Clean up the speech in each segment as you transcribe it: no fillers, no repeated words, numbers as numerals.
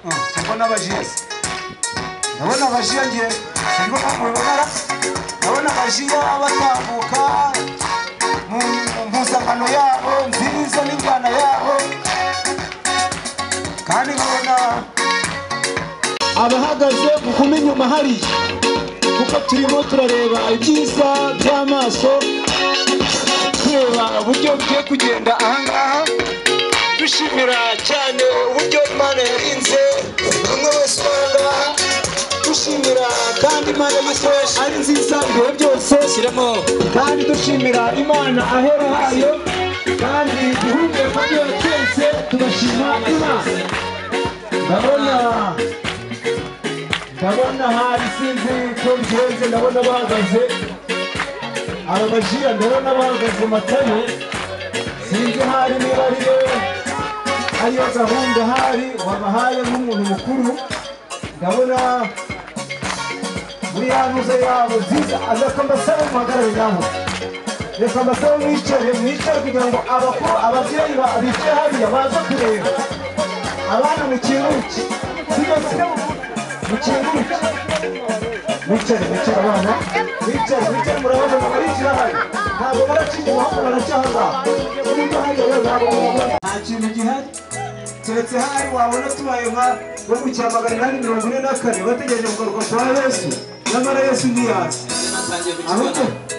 mbona abajiyesi ndabona abajiya ngiye simbona mubibonara ndabona abajiya batambuka mu mpuzankano yabo nziza n'injyana yabo kandi nkabona abahagaze gukuma inyuma hariya kuko turimo turareba ibyiza by'amaso tureba uburyo bugiye kugenda ahangaha dushimira cyane uburyo Imana yarinze umwe wese ahangaha dushimira kandi Imana y'Israeli ari nziza ibihe byose shyiramo kandi dushimira Imana ahera hayo kandi ihumeka byo twese tugashima Imana ndabona hari sinzi ko bigenze ndabona bahagaze aba bajiya ndabona bahagaze Matayo sinzi hari niba ariyo gahunda hari wabahaye nk'umuntu mukuru ndabona muri yanuze yabo nziza reka mbasaba muhagarare nabo reka mbasaba mwicare kugira ngo abakuru ababyeyi bicaye hariya baza kureba abana mukinguke mukinguke mwicare abana mwicare murabona barinjira hano ntabwo baraciye ahubwo baracyahangaha niba hariya ntabwo mubona nta kintu gihari keretse hari wabona tubaye nko mu cya 844 bategereje kugaruka kwa Yesu nyamara Yesu ntiyazi ahubwo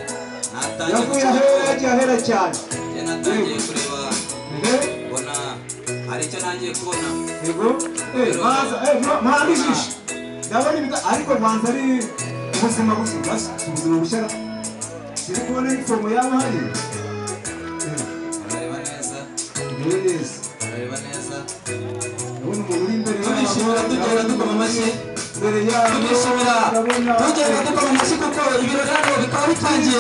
yavuye ahera cyane natangiye kureba mbona hari icyo nangiye kubona yego maza ijisho ndabona ariko manza ari ubuzima bushya siri kubona inifomo yaba hari areba neza ndabona umuntu uri imbere turishimira tugenda dukoma amashyi turishimira tugenda dukoma amashyi kuko ibirori hano bikaba bitangiye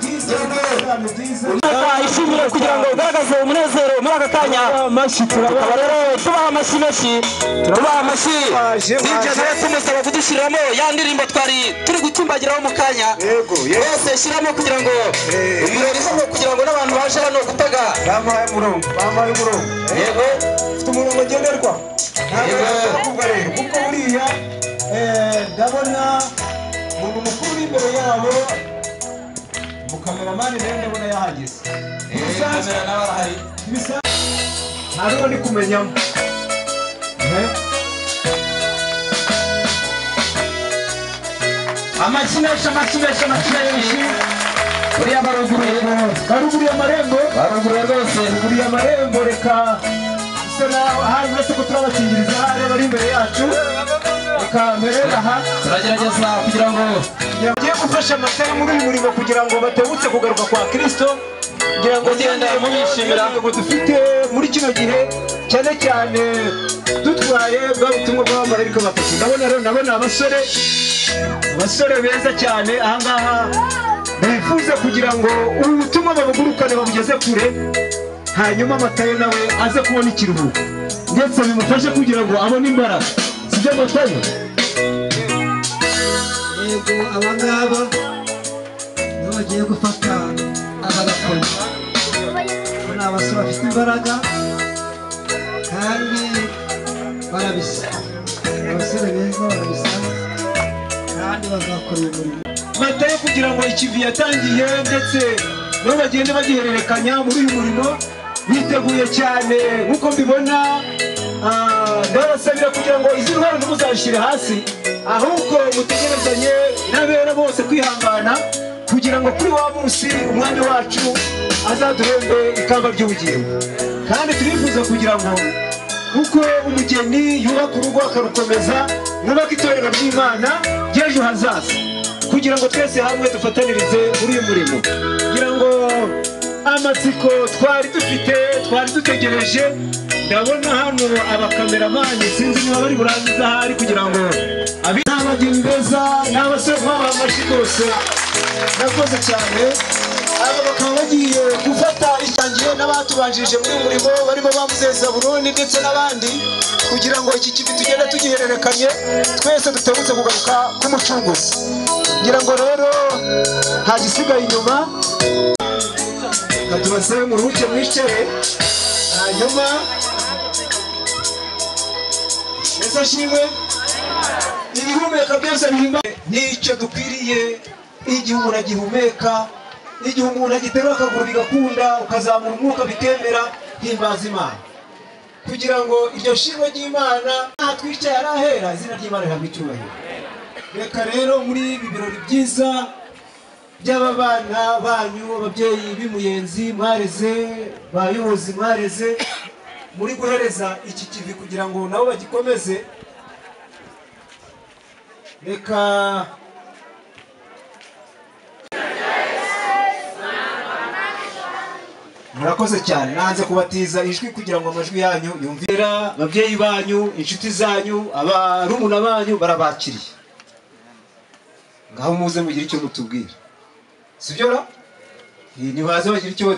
ishimire kugira ngo ugaragaze umunezero muri aka kanya tukaba rero tubaha amashyi menshi tubaha amashyi n'ibyo rero tumusaba kudushyiramo ya ndirimbo twari turi gutumbagiraho mu kanya yose shyiramo kugira ngo ibirori hano kugira ngo n'abantu baje hano gutega bampaye umurongo yego ufite umurongo ngenderwa kuko buriya ndabona umuntu mukuru uri imbere yabo mukameramani rero ndabona yahageze kamera nawe arahari ntabwo ndi kumenyamo amashyi menshi buriya baruguriye amarembo baruguriye amarembo reka bisa naho hari uretse ko turabakingiriza hariya bari imbere yacu reka mbere aha turagerageza kugira ngo tugiye gufasha Matayo muri uyu murimo kugira ngo batebutse kugaruka kwa Kristo kugira ngo ngenda mubishimira ngo dufite muri kino gihe cyane dutwaye bwa butumwa bw'abamarayika batatu ndabona abasore beza cyane ahangaha bifuza kugira ngo ubu butumwa babugurukane babugeze kure hanyuma Matayo nawe aze kubona ikiruhuko ndetse bimufashe kugira ngo abone imbaraga sibyo Matayo yego abangaba nibo bagiye gufata aka gakoni ni abasore bafite imbaraga kandi barabisa abasore beza barabisa kandi bazakora umurimo Matayo kugira ngo ikivi yatangiye ndetse nabo bagende bagihererekanya muri uyu murimo biteguye cyane nkuko mbibona ndabasabira kugira ngo izi ntwaro ntimuzashyire hasi ahubwo mutegerezanye n'abera bose kwihangana kugira ngo kuri wa munsi umwami wacu azaduhembe ikamba ry'ubugingo kandi turifuza kugira ngo uko umugeni yubaka urugo akarukomeza mwubaka itorero ry'Imana ry'ejo hazaza kugira ngo twese hamwe dufatanirize muri uyu murimo kugira ngo amatsiko twari dutegereje ndabona hano abakameramani sinzi niba bari burangiza ahari kugira ngo n'abageni beza n'abasore babaha amashyi rwose nakoze cyane aba bakaba bagiye gufata itangiye n'abatubanjirije muri murimo barimo bamuzeza Burundi ndetse n'abandi kugira ngo iki kivi tugenda tugihererekanye twese dutebutse kugaruka k'umucunguzi ngira ngo rero nta gisigaye inyuma tubasabe muruhuke mwicare hanyuma Yesu ashimwe. Ibihumeka byose bihimba nicyo dukwiriye igihe umuntu agihumeka, igihe umuntu agiterura akaguru bigakunda, ukazamura umwuka bikemera, himbaza Imana kugira ngo iryo shimwe ry'Imana natwicaye arahera, izina ry'Imana rihabwe icyubahiro. Reka rero muri ibi birori byiza by'abana banyu, ababyeyi b'Imuyenzi mwareze, bayobozi mwareze, muri guhereza iki kivi kugira ngo nabo bagikomeze. Reka murakoze cyane, nanze kubatiza ijwi kugira ngo amajwi yanyu yumvira. Ababyeyi banyu, inshuti zanyu, abarumuna banyu barabakiriye, ngaho muze mugire icyo mutubwira, sibyo ra? Nibaze bagira icyo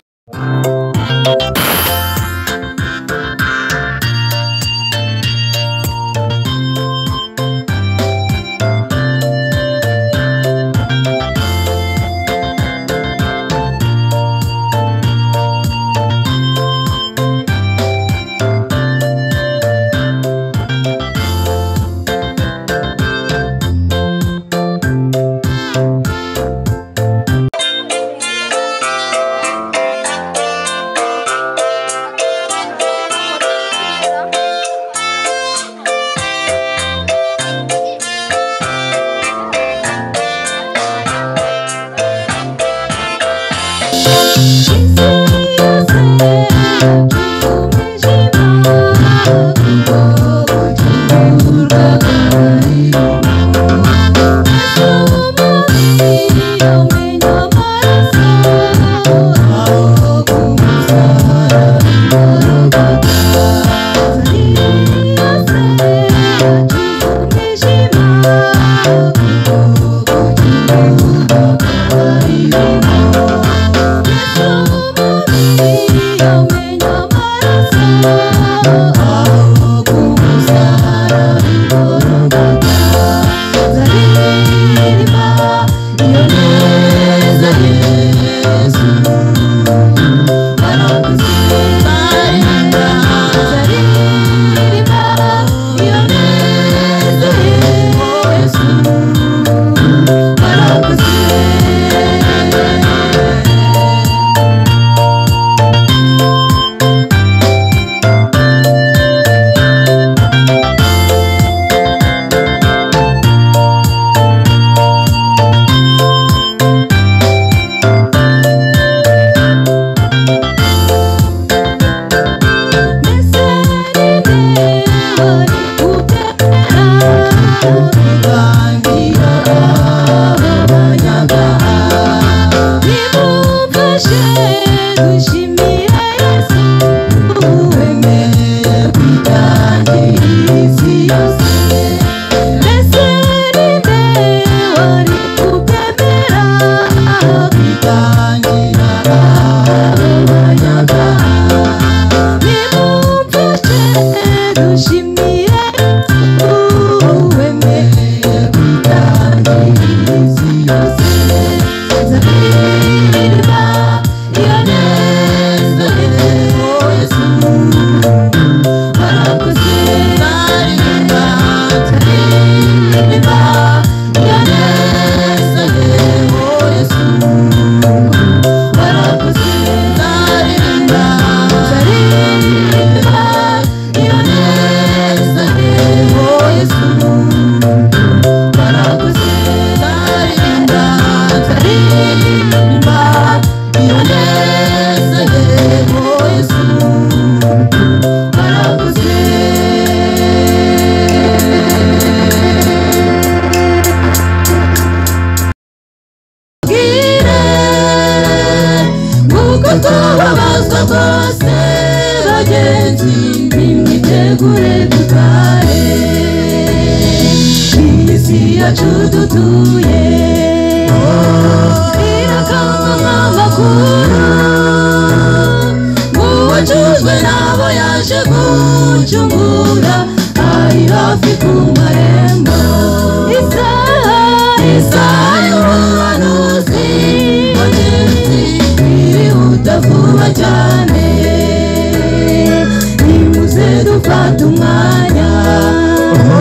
Nimuze dufata umwanya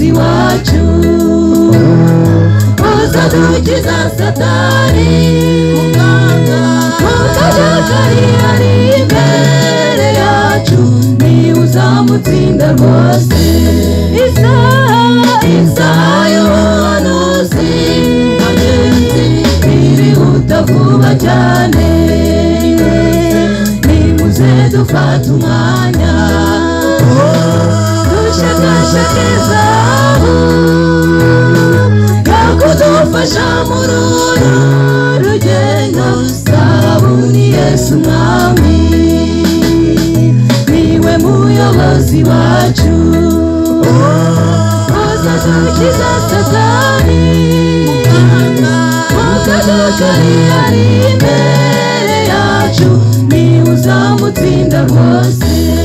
muyobozi wacu uzadukiza satani mukajagari ari imbere yacu ni uzamutsinda rwose isaha y'ubuhanuzi agenzi irihuta vuba cyane nimuze dufata umwanya dushakashake zahabu yakudufasha muri uru rugendo zahabu ni Yesu mwami niwe muyobozi wacu uzadukiza satani mukajagari ari imbere yacu ni uzamutsinda rwose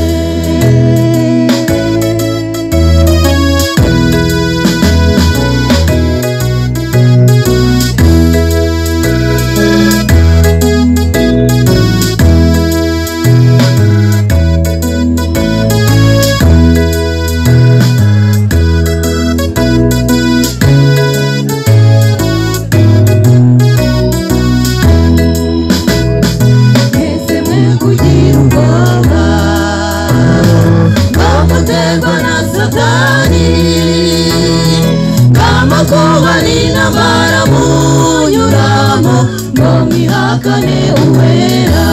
mwihakane uwera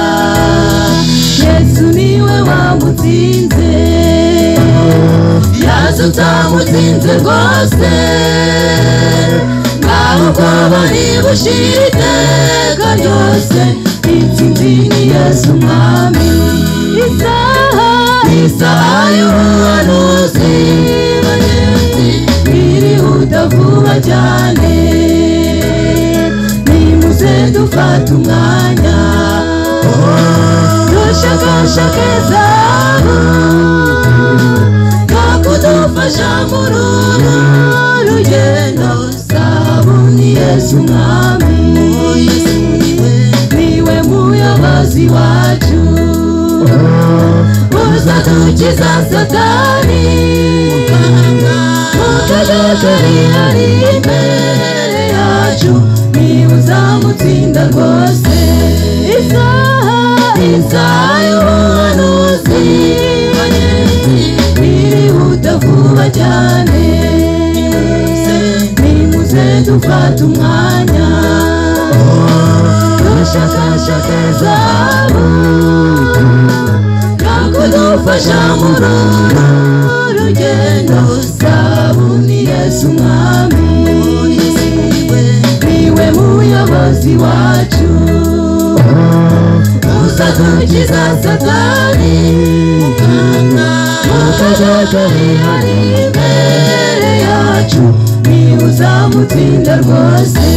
Yesu niwe wamutsinze yazutsamutsinze rwose ngaho ubwoba nibushira iteka ryose intsinzi ni Yesu mwami isaha y'ubuhanuzi bagenzi irihuta vuba cyane dufata umwanya dushakashake zahabu yakudufasha muri uru rugendo zahabu ni Yesu mwami niwe muyobozi wacu uzadukiza satani mukajagari ari imbere yacu ni uzamutsinda rwose isaha y'ubuhanuzi bagenzi irihuta vuba cyane nimuze dufata umwanya dushakashake zahabu yakudufasha muri uru rugendo zahabu ni Yesu mwami niwe muyobozi wacu uzadukiza satani mukajagari ari imbere yacu ni uzamutsinda rwose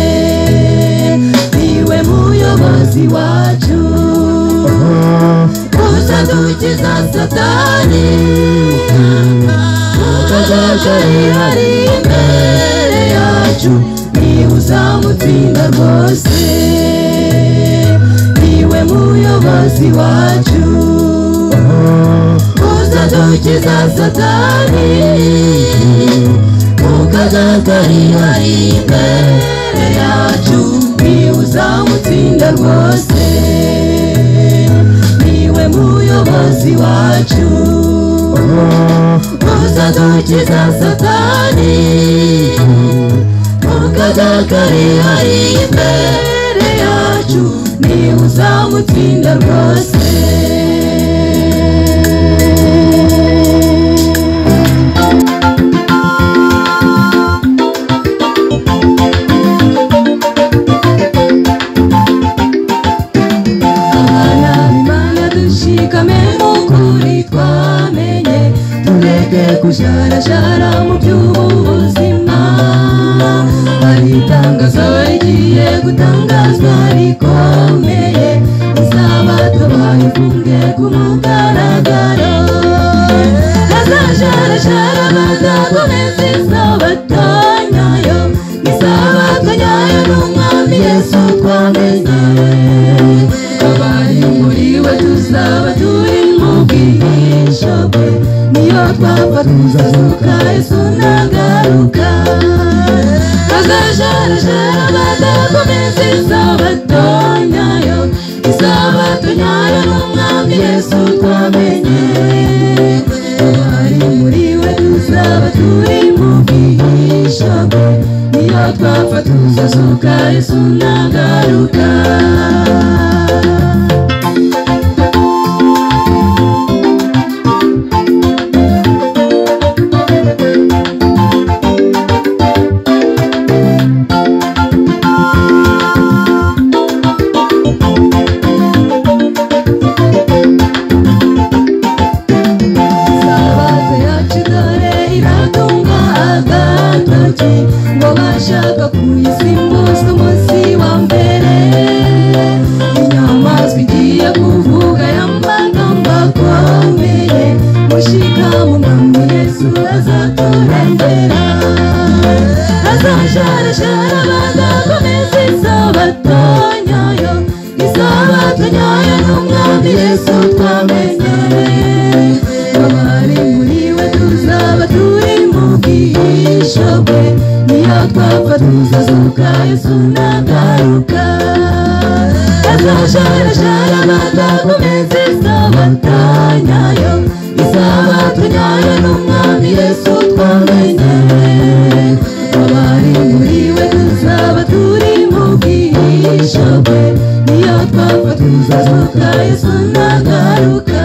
niwe muyobozi wacu uzadukiza satani mukajagari ari imbere yacu ni uzamutsinda rwose niwe muyobozi wacu uzadukiza satani mukajagari ari imbere yacu ni uzamutsinda rwose niwe muyobozi wacu uzadukiza satani mukajagari ari imbere yacu ni uzamutsinda rwose abana b'Imana dushikame mu kuri twamenye tureke kujarajara mu by'ubuzima hari itangazo rigiye gutangazwa rikomeye izabato bayifunge ku mugaragaro hazajarajara bazakomeza isabato nyayo isabato nyayo n'umwami Yesu twamenye abari muri we tuzaba turi mu bwihisho bwe niyo twapfa tuzazuka Yesu nagaruka bazajarajara badakomeza isabato nyayo isabato nyayo n'umwami Yesu twamenye abari muri we tuzaba turi mu bwihisho bwe niyo twapfa tuzazuka Yesu nagaruka ngo bashaka kuyisimbuza umunsi wa mbere inyamaswa igiye kuvuga y'amagambo akomeye mushika mu mwami Yesu azaturengera azajarajara badakomeza isabato nyayo n'umwami Yesu twamenye abari muri we tuzaba turi mu bwihisho bwe niyo twapfa tuzazuka Yesu nagaruka azajarajara badakomeza isabato nyayo n'umwami Yesu twamenye abari muri we tuzaba turi mu bwihisho bwe niyo twapfa tuzazuka Yesu nagaruka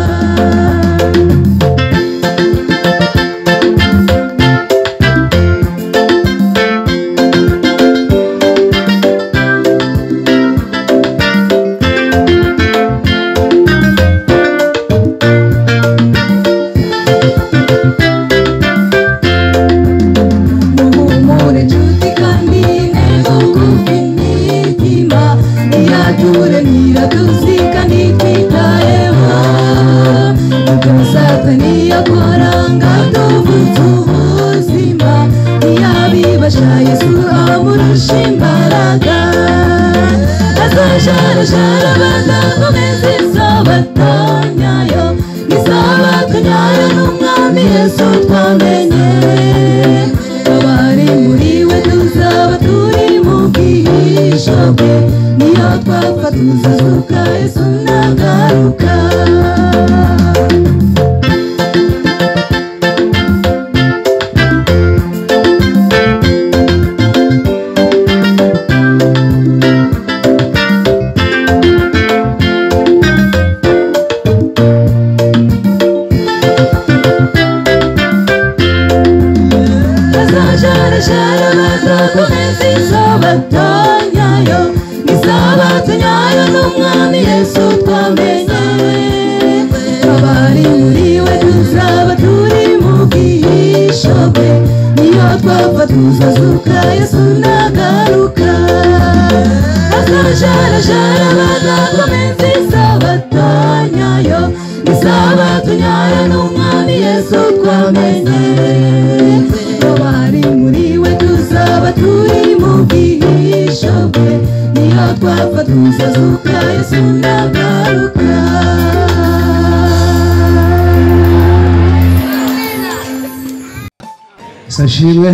Sashimwe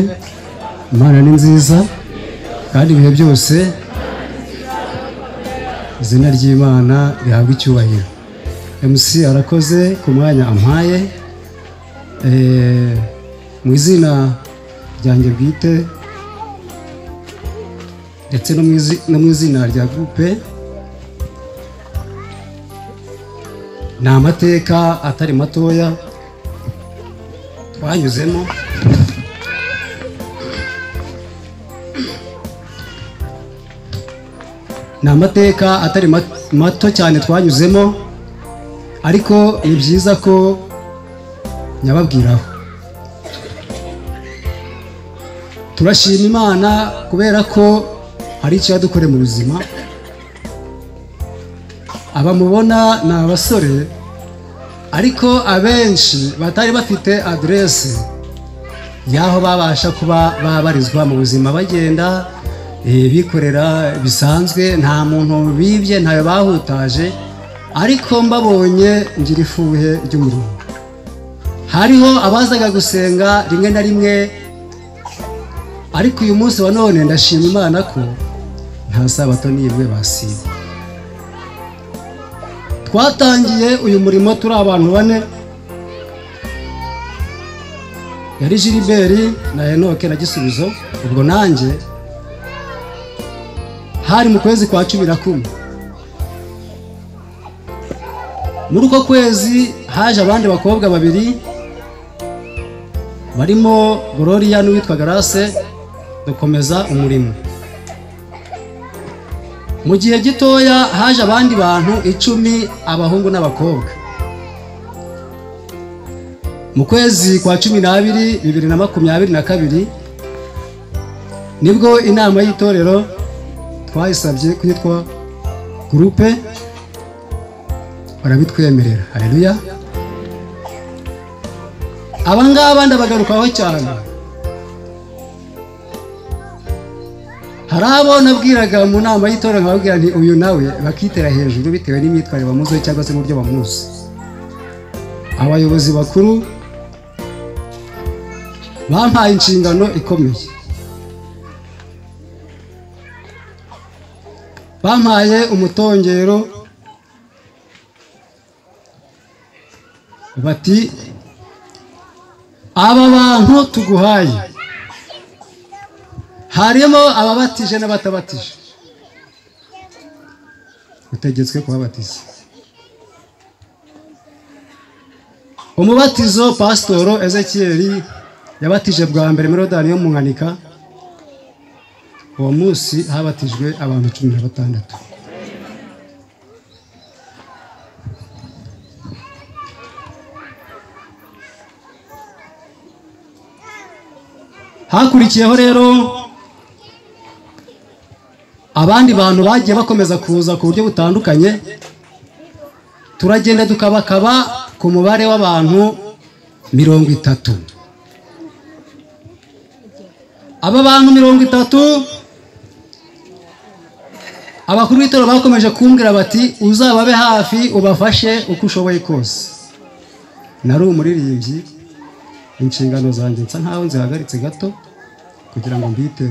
Imana ni nziza kandi ibihe byose izina ry'Imana rihabwa icyubahiro. MC arakoze ku mwanya ampaye mu izina ryanjye bwite ndetse no mu izina rya groupe ni amateka atari matoya twanyuzemo ni amateka atari mato cyane twanyuzemo ariko ni byiza ko nyababwiraho. Turashima Imana kubera ko hari icyo yadukoreye mu buzima. Abamubona ni abasore ariko abenshi batari bafite adresse y'aho babasha kuba babarizwa mu buzima bagenda bikorera bisanzwe, nta muntu bibye ntayo bahutaje, ariko mbabonye ngira ifuhe ry'umurimo. hariho abazaga gusenga rimwe na rimwe, ariko uyu munsi wa none ndashima Imana ko nta sabato n'imwe basiba. Twatangiye uyu murimo turi abantu bane, yari Gilbert na Enoke na Gisubizo, ubwo nanjye hari mu kwezi kwa 11. Muri uko kwezi haje abandi bakobwa babiri barimo Gloria n'uwitwa Grace, dukomeza umurimo. Mu gihe gitoya haje abandi bantu 10, abahungu n'abakobwa. Mu kwezi kwa 12 2022 nibwo inama y'itorero twayisabye kwitwa groupe, barabitwemerera. Haleluya. Abangaba ndabagarukaho cyane. Hari abo nabwiraga mu nama y'itorero nkababwira nti uyu nawe bakitera hejuru bitewe n'imyitwarire bamuzi cyangwa se n'uburyo bamuzi. Abayobozi bakuru bampaye inshingano ikomeye, bampaye umutongero bati aba bantu tuguhaye harimo ababatije n'abatabatije, utegetswe kubabatiza. Umubatizo Pastor Ezekiel yabatije bwa mbere muri Rodani yo mu Nkanika, uwo munsi habatijwe abantu 16. Hakurikiyeho rero abandi bantu bagiye bakomeza kuza ku buryo butandukanye, turagenda tukabakaba ku mubare w'abantu 30. Aba bantu 30 abakuru b'itoro bakomeje kumbwira bati uzababe hafi ubafashe uko ushoboye kose. Nari umuririmbyi, inshingano zanjye nsa nkaho nzihagaritse gato kugira ngo mbiteho.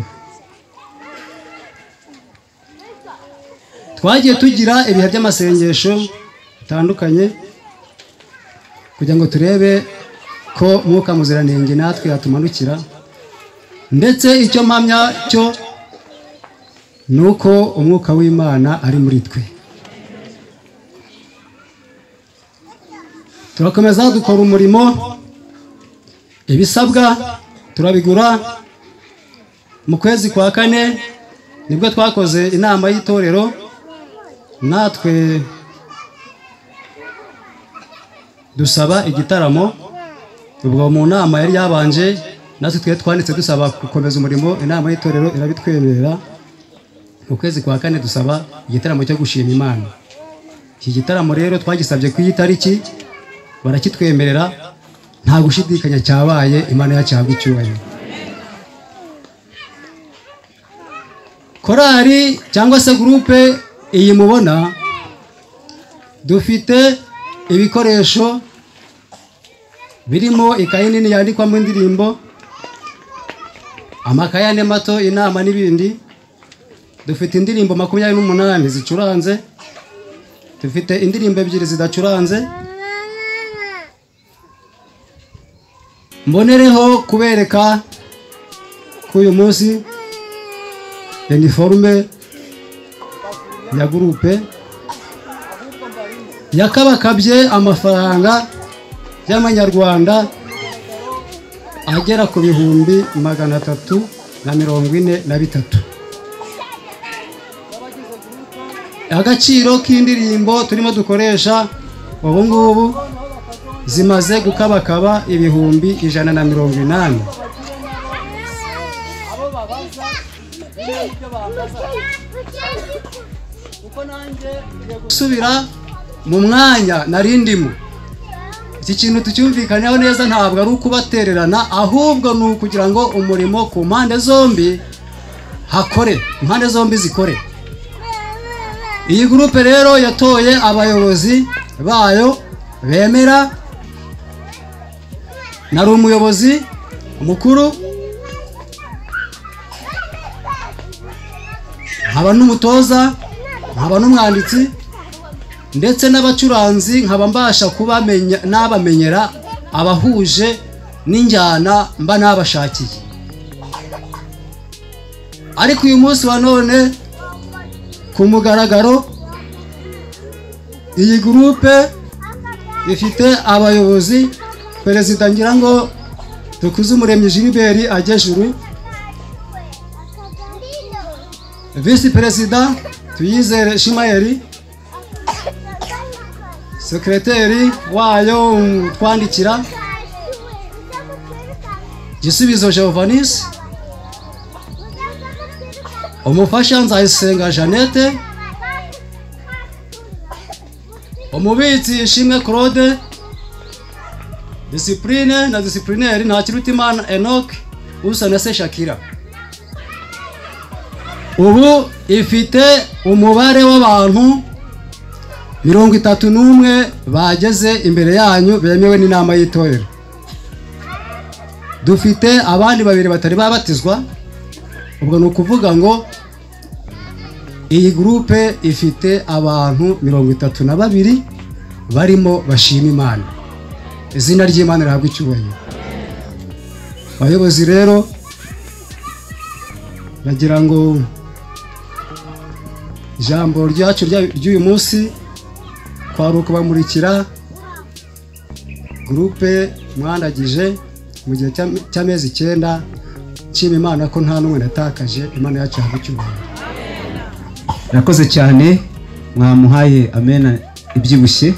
Twagiye tugira ibihe by'amasengesho bitandukanye kugira ngo turebe ko Mwuka Muziranenge natwe yatumanukira, ndetse icyo mpamya cyo nuko umwuka w'Imana ari muri twe. Turakomeza dukora umurimo, ibisabwa turabigura. Mu kwezi kwa 4 nibwo twakoze inama y'itorero, natwe dusaba igitaramo. Ubwo mu nama yari yabanje natwe twe twanditse dusaba gukomeza umurimo, inama y'itorero irabitwemerera. Mu kwezi kwa 4 dusaba igitaramo cyo gushima Imana. Iki gitaramo rero twagisabye ku itariki, barakitwemerera, nta gushidikanya cyabaye. Imana yacyabwa icyubahiro. Korali cyangwa se groupe iyi mubona, dufite ibikoresho birimo ikayi nini yandikwamo indirimbo, amakaye ane mato, inama n'ibindi. Dufite indirimbo 28 zicuranze, dufite indirimbo 2 zidacuranze. Mbonereho kubereka ko uyu munsi uniforme ya groupe yakabakabye amafaranga y'amanyarwanda agera ku 343. Agaciro k'indirimbo turimo dukoresha ubu ngubu zimaze gukabakaba 180. Subira mu mwanya narindimo. Iki kintu tucyumvikaneho neza, ntabwo ari ukubatererana, ahubwo ni ukugira ngo umurimo ku mpande zombi hakore, impande zombi zikore. Iyi groupe rero yatoye abayobozi bayo bemera nari umuyobozi mukuru, nkaba n'umutoza, nkaba n'umwanditsi, ndetse n'abacuranzi nkaba mbasha kubamenya n'abamenyera abahuje n'injyana mba nabashakiye. Ariko uyu munsi wa none ku mugaragaro iyi groupe ifite abayobozi, perezida ngira ngo Dukuzumuremyi Gilbert Agejuru, vice perezida Tuyizere Shimayeli, sekreteri wayo twandikira Gisubizo Giovannis, umufasha Nzayisenga Jeannette, umubitsi Ishimwe Claude, discipline na disciplinary Ntakirutimana Enoch, Usanase Shakira. Ubu ifite umubare w'abantu 31 bageze imbere yanyu bemewe n'inama y'itorero. Dufite abandi babiri batari babatizwa, ubwo nukuvuga ngo iyi groupe ifite abantu 32 barimo bashima Imana. Izina ry'Imana rihabwa icyubahiro. Abayobozi rero bagira ngo ijambo ryacu ry'uyu munsi kwari ukubamurikira groupe mwandagije mu gihe cy'amezi 9, nshima Imana ko nta n'umwe natakaje. Imana yacu ihabwa icyubahiro. Nakoze cyane, mwamuhaye amena ibyibushye.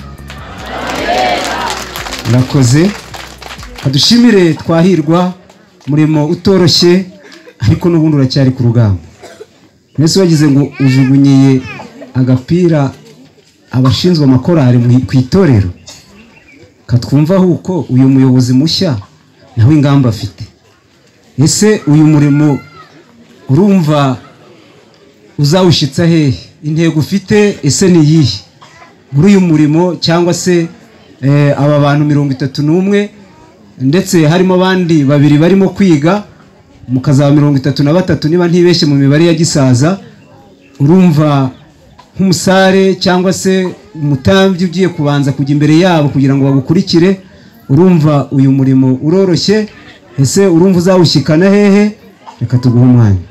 Murakoze. Kadushimire Twahirwa, murimo utoroshye ariko n'ubundi uracyari ku rugamba. Nese wagize ngo ujugunyiye agapira abashinzwe amakorari ku itorero. Katwumva uko uyu muyobozi mushya nawe ingamba afite. Ese uyu murimo urumva uzawushitsa hehe? Intego ufite ese ni yihe muri uyu murimo? Cyangwa se aba bantu 31 ndetse harimo abandi babiri barimo kwiga, mukazaba 33 niba ntibeshye mu mibare ya gisaza, urumva nk'umusare cyangwa se umutambyi ugiye kubanza kujya imbere yabo kugira ngo bagukurikire, urumva uyu murimo uroroshye? Ese urumva uzawushikana hehe? Reka tuguhe umwanya.